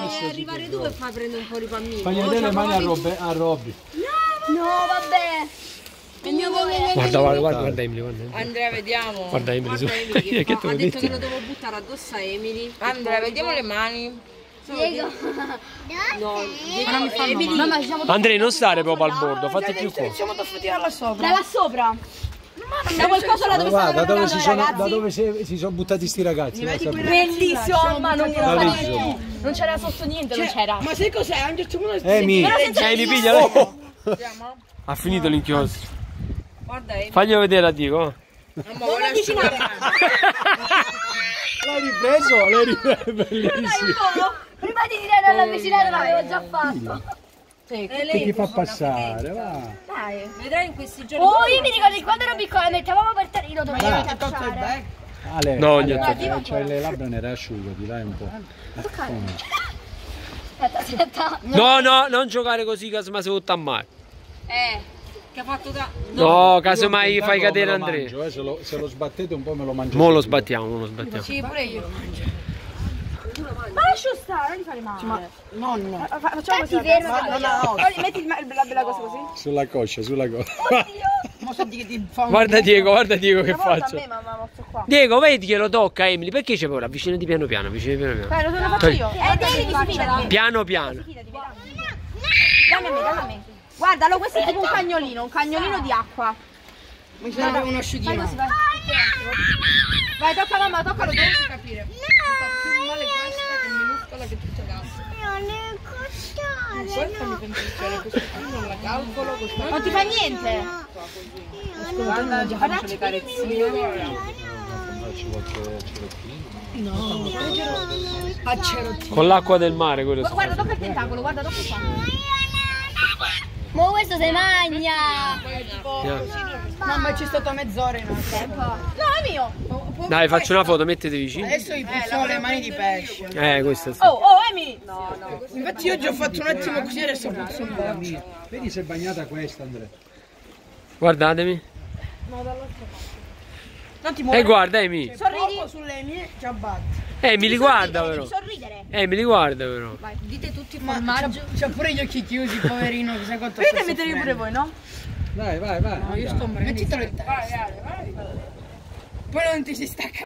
arrivare tu e fai prendere un po' di pammino. Fagli vedere le mani a Robby. No, vabbè. Guarda Emily, guarda. Andrea, vediamo. Guarda Emily, su. Che ha detto che lo devo buttare addosso a Emily. Andrea, vediamo le mani. Diego. No, Emily. Andrea, non stare proprio al bordo, fatti più qua. Siamo tuffati da là sopra. Da là sopra. Da qualcosa là dove Guarda, da stavano dove si sono buttati sti ragazzi. bellissimo, ma non c'era sotto niente, non c'era. Ma sai cos'è? A un certo punto Emi, Piglia lei. Ha finito l'inchiostro. guarda Emi. Faglielo vedere a Diego. Non avvicinare. l'hai ripreso? È bellissimo. Prima di dire non l'avvicinare l'avevo già fatto. Che ti fa passare, va. Dai. Vedrai in questi giorni. Oh, io mi ricordo che quando ero piccola mettevamo per terreno dove dovevi cacciare. Ale, No, c'hai le labbra nere, asciugati, dai un po'. Aspetta. No, non giocare così, casomai si botta male. Che ha fatto da... No, casomai fai cadere Andrea. Mangio, se lo sbattete un po' me lo mangio. Mo lo sbattiamo, Sì, pure io lo mangio. Ma lascio stare, non li fare male. Nonno. Facciamo così. Metti la bella cosa così. Sulla coscia. Ma senti che ti fa un... Guarda Diego che faccio. Ma qua. Diego, vedi che lo tocca Emily, perché c'è paura? Avvicinati piano piano. Lo faccio io. Devi si fida. Piano piano. Dammi a me. Guardalo, questo è tipo un cagnolino di acqua. Mi serve un asciughino. Vai, tocca mamma, toccalo, devi capire. Mi fa più male questa che minuscola che tutte le altre. Questa mi fa impressione, questa qui non la calcolo. Non ti fa niente. Guarda, già faccio le carezzine. A cerottino. Con l'acqua del mare, quello. Guarda, tocca il tentacolo, guarda, tocca qua. Ma questo si magna! No, ma c'è stato mezz'ora in Tempo. No, è mio! Dai, faccio una foto, mettete vicino. Adesso gli puzzano le mani di pesce. Questo sì. Oh, Emi! No. Infatti io già ho fatto un attimo così, adesso puzzo un po'. Vedi se è bagnata questa, Andrea. Guardatemi. Non ti muovi. Guarda Emi. Sorridi sulle mie ciabatte. Emily guarda però. Devi sorridere. Emily guarda però. Vai, dite tutti il Ma formaggio. c'ha pure gli occhi chiusi, poverino, chissà quanto. Vedete mettere pure voi, no? Vai. No, io sto morendo. Mettitelo in testa. Poi non ti si stacca.